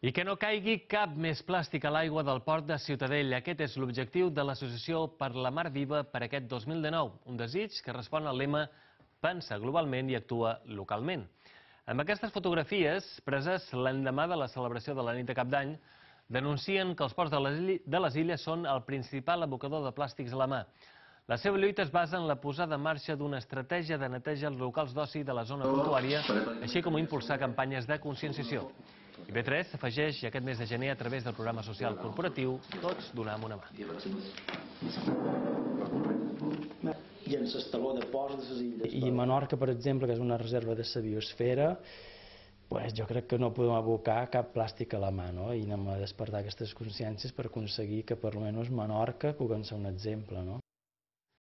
I que no caigui cap més plàstic a l'aigua del port de Ciutadella. Aquest és l'objectiu de l'Associació per la Mar Viva per aquest 2019, un desig que respon al lema "Pensa globalment i actua localment". Amb aquestes fotografies, preses l'endemà de la celebració de la nit de Cap d'Any, denuncien que els ports de les illes són el principal abocador de plàstics a la mà. La seva lluita es basa en la posada en marxa d'una estratègia de neteja als locals d'oci de la zona portuària, així com impulsar campanyes de conscienciació. IB3 s'afegeix aquest mes de gener a través del programa social corporatiu Tots donem una mà. I en l'estaló de ports de les illes. I Menorca, per exemple, que és una reserva de la biosfera, jo crec que no podem abocar cap plàstic a la mà, no? I anem a despertar aquestes consciències per aconseguir que per almenys Menorca puguem ser un exemple, no?